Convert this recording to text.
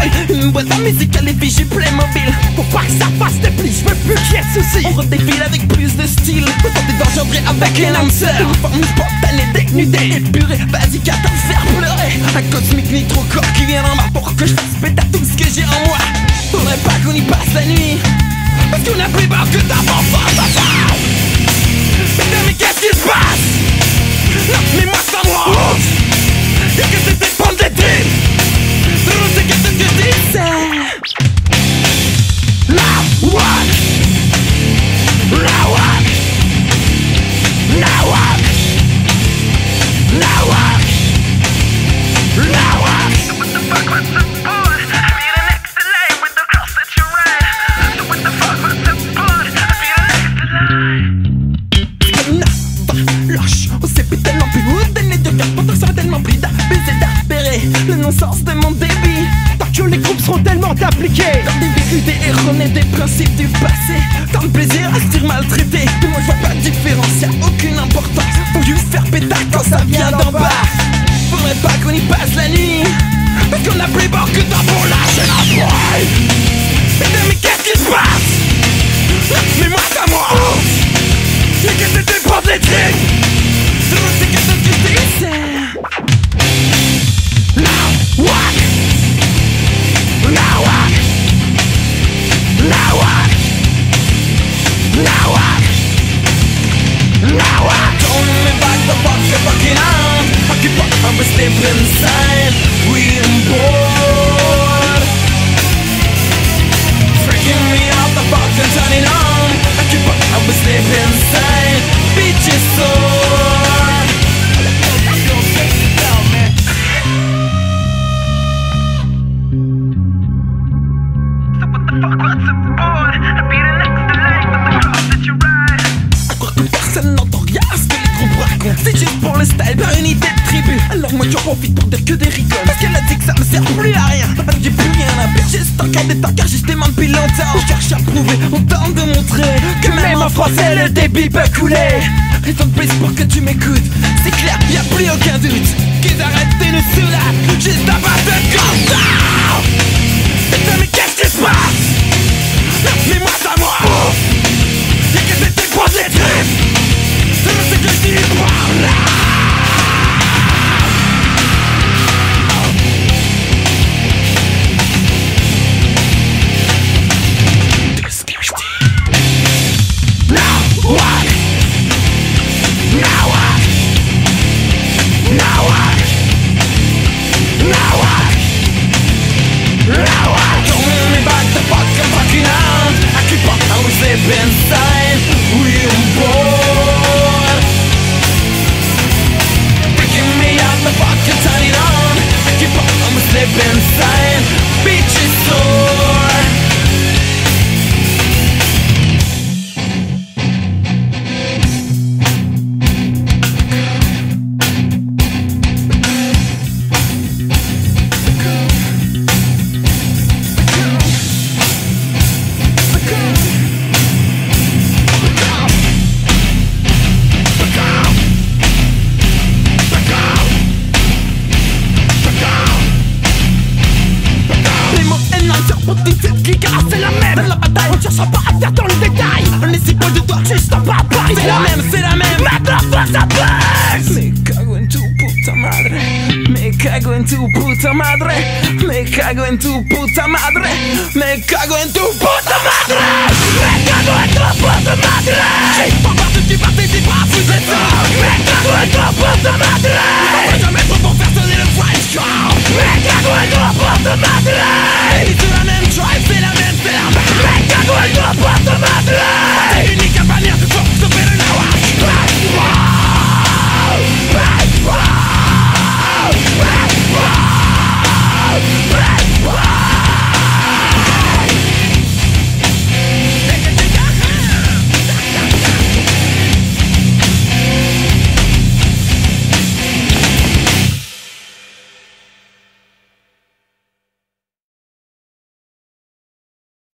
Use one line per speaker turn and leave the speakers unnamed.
spoil. Une boîte à musique à l'effigie Playmobil. Faut pas que ça fasse des plis, je veux plus qu'il y ait de soucis. On redéfile avec plus de style. Autant d'engendrer avec un âme sœur. Une forme spontanée, dénudée, épurée, basique à t'en faire pleurer. Un cosmique nitro-corps qui vient en bas pour que je fasse péter tout ce que j'ai en moi. Faudrait pas qu'on y passe la nuit, parce qu'on a plus peur que d'avant face à face. Putain mais qu'est-ce qui se passe? Mais moi ça me rend ouf. Y'a que c'était de prendre les tripes. C'est qu'est-ce que je dis? C'est Nawak. Nawak. Nawak. Nawak. Nawak.
So what the fuck was the point? I feel an extra line with the cross that you ride. So what the fuck was the point? I feel an extra line.
Lâche, on s'est plus tellement plus haut donner de cœur. Pourtant ça va tellement pris d'apaiser, d'apérer le non-sens de mon débit. Tant que les groupes seront tellement appliqués dans des vérités erronées des principes du passé. Tant de plaisir à se dire maltraité. Mais moi je vois pas de différence, y'a aucune importance. Faut juste faire pétard quand ça vient d'en bas. Faudrait pas qu'on y passe la nuit, parce qu'on a plus bord que temps pour lâcher la poêle. Putain mais qu'est-ce qui se passe? Mais moi ça me rend ouf. Y'a que c'était de prendre les tricks. C'est qu'est-ce que je dis? C'est Nawak. Nawak. Nawak. Nawak. Nawak. Don't let me back the fucking out. I keep up, I'm a step inside. We on board. Freaking me out the box and turning on. I keep up, I'm a step inside. Bitches soar. Personne n'entend rien à ce que les groupes racontent. C'est juste pour le style, par une idée de tribu. Alors moi j'en profite pour dire que des rigoles, parce qu'elle a dit que ça me sert plus à rien. J'ai plus rien à perdre, juste encore des tankards, justement depuis longtemps. Je cherche à prouver, on tente de montrer que même en français le débit peut couler. Raison de plus pour que tu m'écoutes, c'est clair, y'a plus aucun doute qu'ils arrêtent de nous saouler, juste à base de constat. Putain mais qu'est-ce qui se passe? Mais moi ça me rend ouf. Y'a que c'était de prendre les tripes. C'est que je dis par là. Tout ce que je dis. Nawak. Nawak. Nawak. Nawak. Nawak. Don't let me back the fuck, I'm fucking out. I keep up, I was sleep inside. We on board. Breaking me out the fuck and turn it on. I keep up, I'm sleep inside. Bitches soar. C'est la même, la bataille, on cherchera pas à faire dans le détail. On est si peu de doigts, juste en bas, c'est la même, c'est la même. Maintenant faut que ça passe. Me cago en tu puta madre. Me cago en tu puta madre. Me cago en tu puta madre. Me cago en tu puta madre. Me cago en tu puta madre. Pas partout qui participe à foutre ça. Me cago en tu puta madre. On va jamais trop pour faire sonner le French call. Me cago en tu puta madre. Et c'est la même tribe, c'est la même ferme. Me cago en tu puta madre.